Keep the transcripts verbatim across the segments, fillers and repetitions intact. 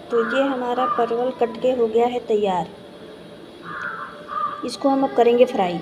तो ये हमारा परवल कट के हो गया है तैयार। इसको हम अब करेंगे फ्राई।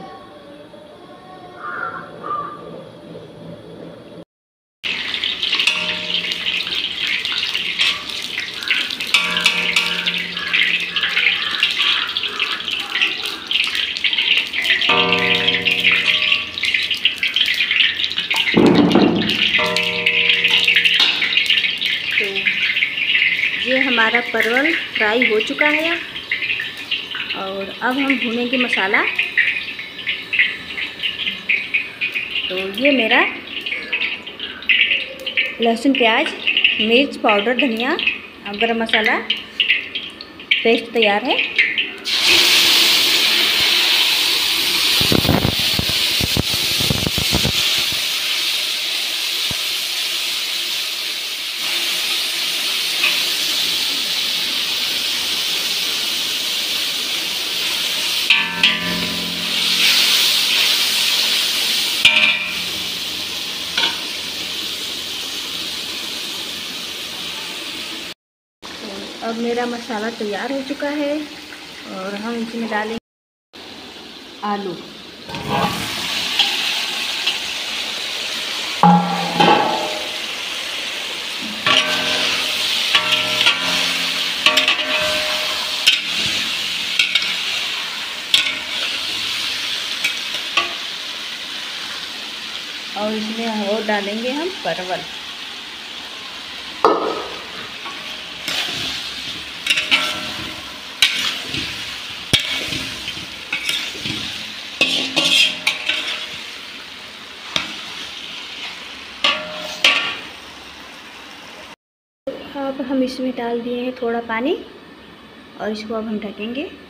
तो ये हमारा परवल फ्राई हो चुका है और अब हम भूनेंगे मसाला। तो ये मेरा लहसुन, प्याज, मिर्च पाउडर, धनिया और गरम मसाला पेस्ट तैयार है। अब मेरा मसाला तैयार हो चुका है और हम इसमें डालेंगे आलू। और इसमें और डालेंगे हम परवल। अब हम इसमें डाल दिए हैं थोड़ा पानी और इसको अब हम ढकेंगे।